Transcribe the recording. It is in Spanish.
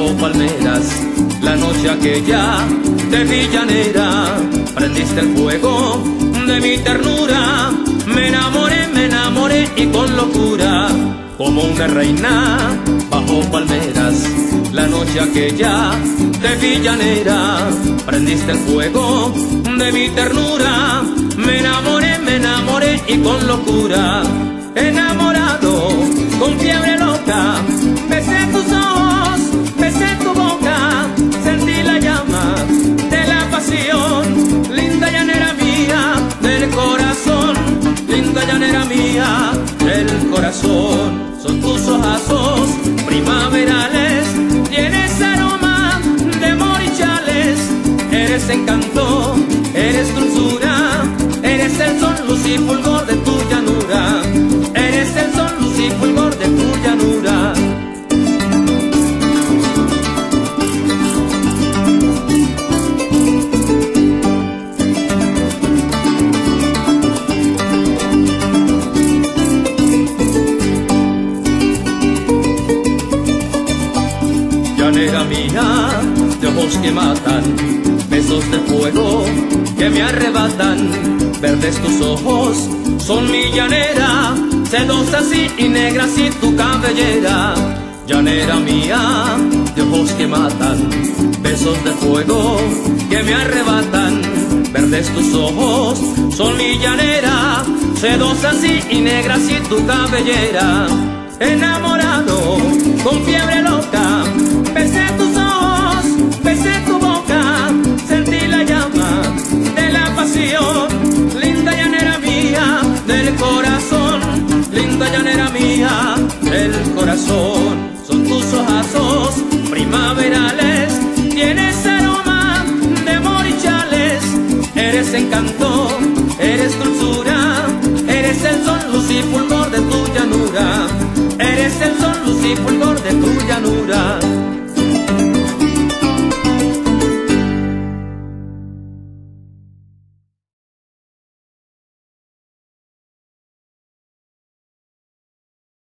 bajo palmeras, la noche aquella de villanera, prendiste el fuego de mi ternura. Me enamoré y con locura, como una reina bajo palmeras, la noche aquella de villanera, prendiste el fuego de mi ternura. Me enamoré y con locura, enamorado, con fiebre loca, besé tus ojos, besé tu boca, sentí la llama de la pasión. Linda llanera mía del corazón, linda llanera mía del corazón. Son tus ojazos primaverales, tienes aroma de morichales. Eres encanto, eres dulzura, eres el sol, luz y fulgor de tu llanura. Eres el sol, luz y fulgor de tu llanura. Llanera mía, de ojos que matan, besos de fuego que me arrebatan. Verdes tus ojos son mi llanera, sedosas y negras y tu cabellera. Llanera mía, de ojos que matan, besos de fuego que me arrebatan. Verdes tus ojos son mi llanera, sedosas y negras y tu cabellera. Enamorado, con fiebre loca, besé tus ojos, besé tu boca, sentí la llama de la pasión. Linda llanera mía del corazón, linda llanera mía del corazón. Son tus ojazos primaverales, tienes aroma de morichales. Eres encanto, eres dulzura, eres el sol, luz y fulgor de tu llanura. Eres el sol, luz y fulgor de tu llanura.